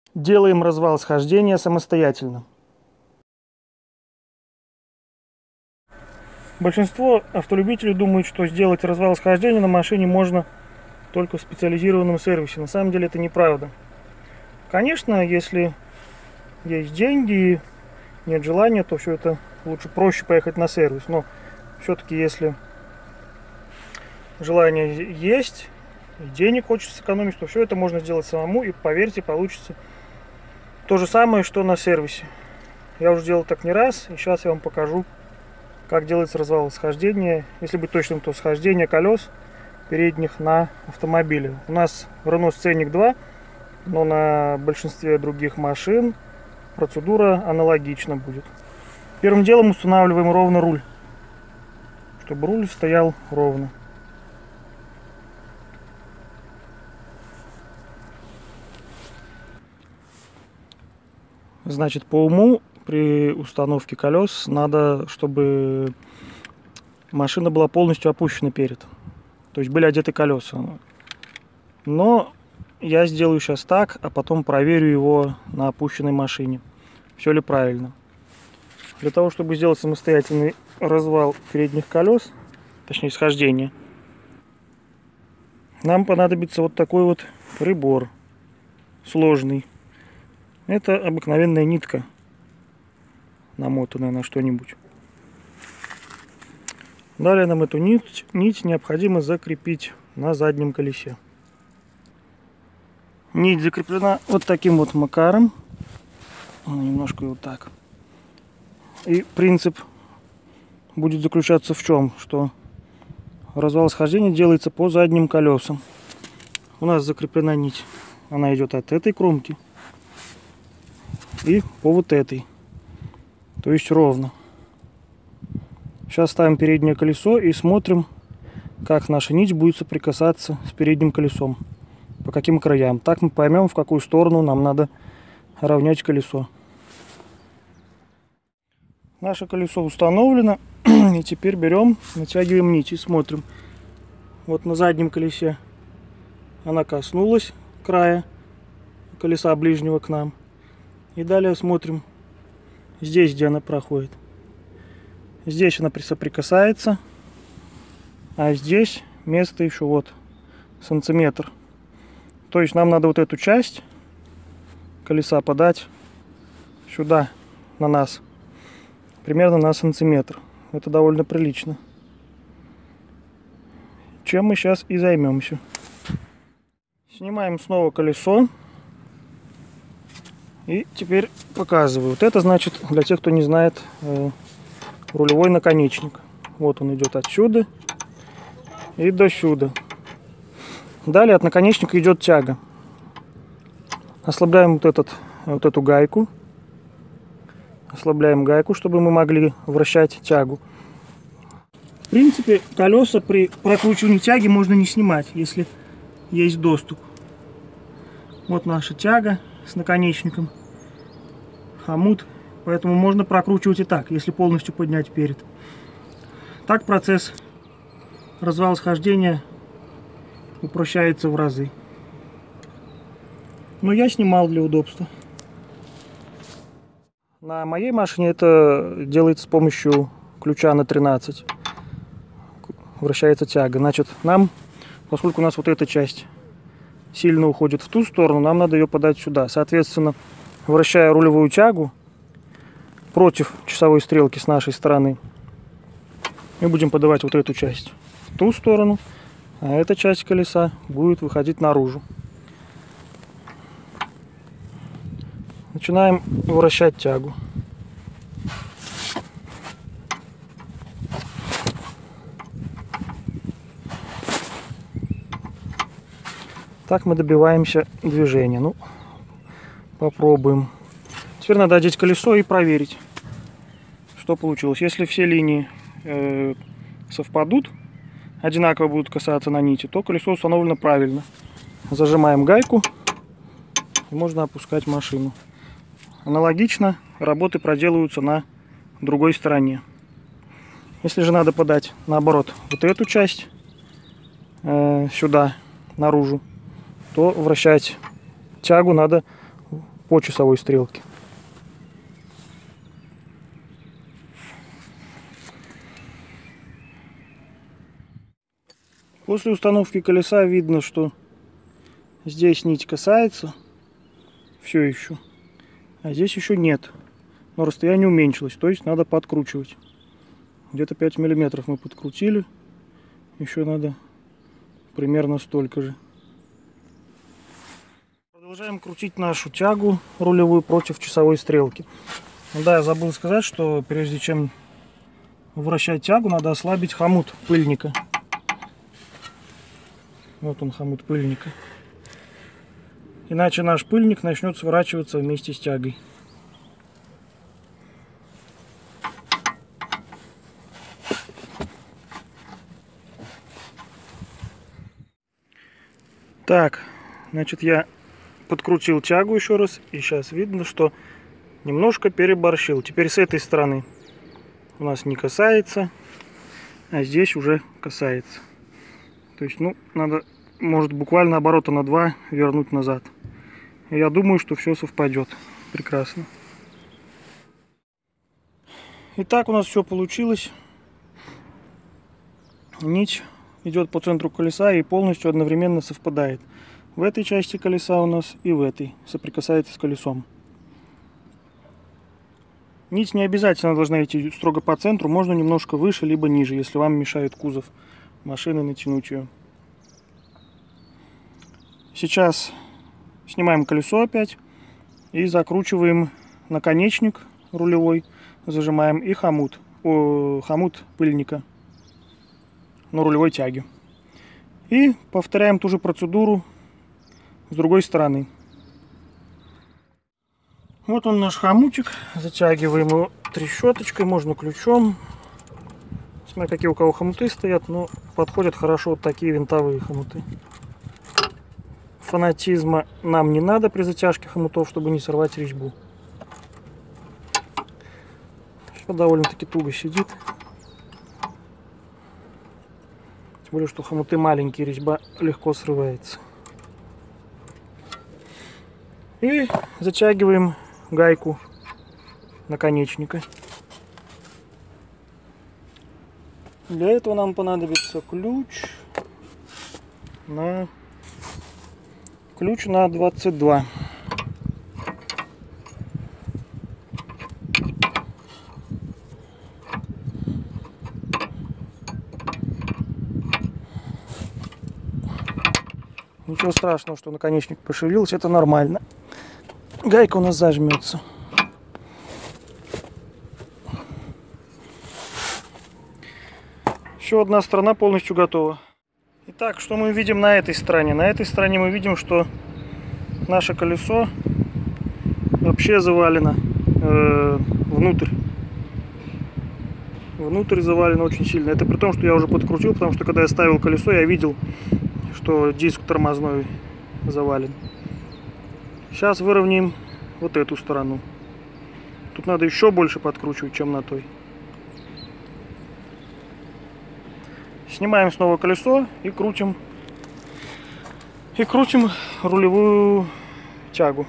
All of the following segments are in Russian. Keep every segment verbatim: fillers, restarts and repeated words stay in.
Делаем развал схождения самостоятельно. Большинство автолюбителей думают, что сделать развал схождения на машине можно только в специализированном сервисе. На самом деле это неправда. Конечно, если есть деньги и нет желания, то все это лучше проще поехать на сервис. Но все-таки если желание есть, и денег хочется сэкономить, то все это можно сделать самому, и поверьте, получится то же самое, что на сервисе. Я уже делал так не раз, и сейчас я вам покажу, как делается развал схождения, если быть точным, то схождение колес передних на автомобиле. У нас Renault Scenic два, но на большинстве других машин процедура аналогична будет. Первым делом устанавливаем ровно руль, чтобы руль стоял ровно. Значит, по уму при установке колес надо, чтобы машина была полностью опущена перед. То есть были одеты колеса. Но я сделаю сейчас так, а потом проверю его на опущенной машине. Все ли правильно. Для того, чтобы сделать самостоятельный развал передних колес, точнее схождение, нам понадобится вот такой вот прибор сложный. Это обыкновенная нитка, намотанная на что-нибудь. Далее нам эту нить, нить необходимо закрепить на заднем колесе. Нить закреплена вот таким вот макаром. Немножко вот так. И принцип будет заключаться в чем? Что развал схождения делается по задним колесам. У нас закреплена нить. Она идет от этой кромки и по вот этой. То есть ровно. Сейчас ставим переднее колесо и смотрим, как наша нить будет соприкасаться с передним колесом. По каким краям. Так мы поймем, в какую сторону нам надо равнять колесо. Наше колесо установлено. И теперь берем, натягиваем нить и смотрим. Вот на заднем колесе она коснулась края колеса ближнего к нам. И далее смотрим здесь, где она проходит. Здесь она соприкасается, а здесь место еще вот сантиметр. То есть нам надо вот эту часть колеса подать сюда, на нас, примерно на сантиметр. Это довольно прилично. Чем мы сейчас и займемся. Снимаем снова колесо. И теперь показываю. Вот это значит, для тех, кто не знает, э, рулевой наконечник. Вот он идет отсюда и до сюда. Далее от наконечника идет тяга. Ослабляем вот, этот, вот эту гайку. Ослабляем гайку, чтобы мы могли вращать тягу. В принципе, колеса при прокручивании тяги можно не снимать, если есть доступ. Вот наша тяга с наконечником. Хомут. Поэтому можно прокручивать и так, если полностью поднять перед. Так процесс развала схождения упрощается в разы. Но я снимал для удобства. На моей машине это делается с помощью ключа на тринадцать. Вращается тяга. Значит, нам, поскольку у нас вот эта часть сильно уходит в ту сторону, нам надо ее подать сюда. Соответственно, вращая рулевую тягу против часовой стрелки с нашей стороны, мы будем подавать вот эту часть в ту сторону, а эта часть колеса будет выходить наружу. Начинаем вращать тягу. Так мы добиваемся движения. Ну, попробуем. Теперь надо одеть колесо и проверить, что получилось. Если все линии э, совпадут, одинаково будут касаться на нити, то колесо установлено правильно. Зажимаем гайку и можно опускать машину. Аналогично работы проделываются на другой стороне. Если же надо подать наоборот вот эту часть э, сюда, наружу, то вращать тягу надо по часовой стрелке. После установки колеса видно, что здесь нить касается все еще, а здесь еще нет. Но расстояние уменьшилось, то есть надо подкручивать. Где-то пять миллиметров мы подкрутили. Еще надо примерно столько же. Продолжаем крутить нашу тягу рулевую против часовой стрелки. Да, я забыл сказать, что прежде чем вращать тягу, надо ослабить хомут пыльника. Вот он, хомут пыльника. Иначе наш пыльник начнет сворачиваться вместе с тягой. Так, значит, я подкрутил тягу еще раз, и сейчас видно, что немножко переборщил. Теперь с этой стороны у нас не касается, а здесь уже касается. То есть, ну, надо, может, буквально оборота на два вернуть назад. И я думаю, что все совпадет прекрасно. Итак, у нас все получилось. Нить идет по центру колеса и полностью одновременно совпадает. В этой части колеса у нас и в этой соприкасается с колесом. Нить не обязательно должна идти строго по центру, можно немножко выше либо ниже, если вам мешает кузов машины натянуть ее. Сейчас снимаем колесо опять и закручиваем наконечник рулевой, зажимаем и хомут, о, хомут пыльника на рулевой тяге. И повторяем ту же процедуру с другой стороны. Вот он наш хомутик. Затягиваем его трещоточкой, можно ключом. Смотря какие у кого хомуты стоят, но подходят хорошо вот такие винтовые хомуты. Фанатизма нам не надо при затяжке хомутов, чтобы не сорвать резьбу. Все довольно-таки туго сидит. Тем более, что хомуты маленькие, резьба легко срывается. И затягиваем гайку наконечника. Для этого нам понадобится ключ на ключ на двадцать два. Ничего страшного, что наконечник пошевелился, это нормально. Гайка у нас зажмется. Еще одна сторона полностью готова. Итак, что мы видим на этой стороне? На этой стороне мы видим, что наше колесо вообще завалено э, внутрь. Внутрь завалено очень сильно. Это при том, что я уже подкрутил, потому что когда я ставил колесо, я видел, что диск тормозной завален. Сейчас выровняем вот эту сторону. Тут надо еще больше подкручивать, чем на той. Снимаем снова колесо и крутим. И крутим рулевую тягу.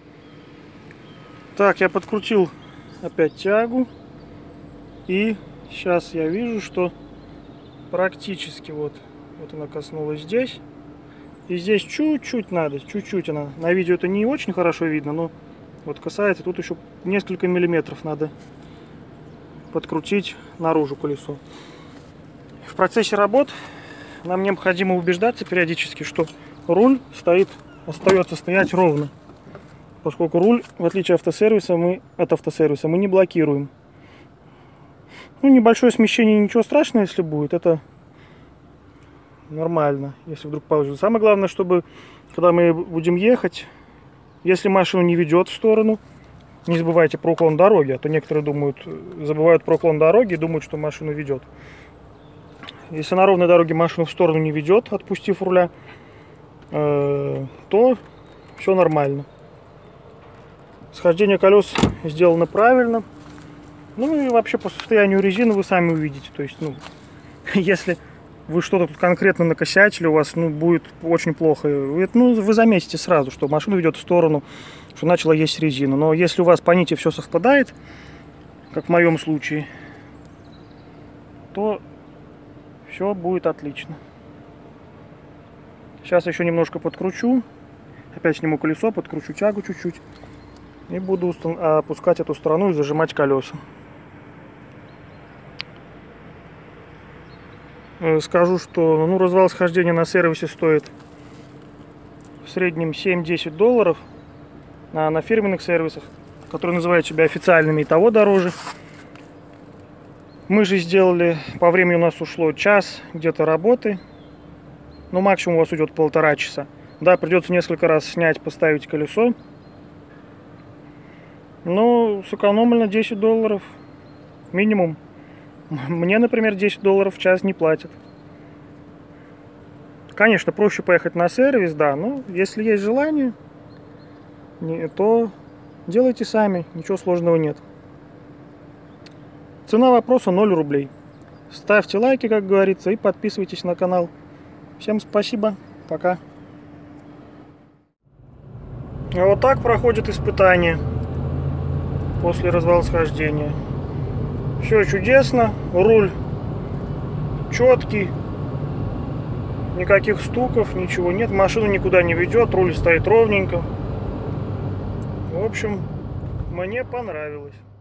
Так, я подкрутил опять тягу. И сейчас я вижу, что практически вот, вот она коснулась здесь. И здесь чуть-чуть надо, чуть-чуть она. На видео это не очень хорошо видно, но вот касается. Тут еще несколько миллиметров надо подкрутить наружу колесо. В процессе работ нам необходимо убеждаться периодически, что руль стоит, остается стоять ровно. Поскольку руль, в отличие от автосервиса, мы, от автосервиса, мы не блокируем. Ну, небольшое смещение, ничего страшного, если будет, это нормально, если вдруг получится. Самое главное, чтобы, когда мы будем ехать, если машину не ведет в сторону, не забывайте про уклон дороги, а то некоторые думают, забывают про уклон дороги и думают, что машину ведет. Если на ровной дороге машину в сторону не ведет, отпустив руля, э, то все нормально. Схождение колес сделано правильно. Ну и вообще по состоянию резины вы сами увидите. То есть, ну, если вы что-то тут конкретно накосячили, у вас ну, будет очень плохо. Вы, ну, вы заметите сразу, что машина ведет в сторону, что начала есть резину. Но если у вас по нити все совпадает, как в моем случае, то все будет отлично. Сейчас еще немножко подкручу. Опять сниму колесо, подкручу тягу чуть-чуть. И буду опускать эту сторону и зажимать колеса. Скажу, что ну, развал схождения на сервисе стоит в среднем семь-десять долларов. А на фирменных сервисах, которые называют себя официальными, и того дороже. Мы же сделали, по времени у нас ушло час где-то работы. Ну, максимум у вас уйдет полтора часа. Да, придется несколько раз снять, поставить колесо. Но сэкономлено десять долларов минимум. Мне, например, десять долларов в час не платят. Конечно, проще поехать на сервис, да, но если есть желание, то делайте сами, ничего сложного нет. Цена вопроса ноль рублей. Ставьте лайки, как говорится, и подписывайтесь на канал. Всем спасибо, пока. А вот так проходит испытание после развала схождения. Все чудесно, руль четкий, никаких стуков, ничего нет, машину никуда не ведет, руль стоит ровненько. В общем, мне понравилось.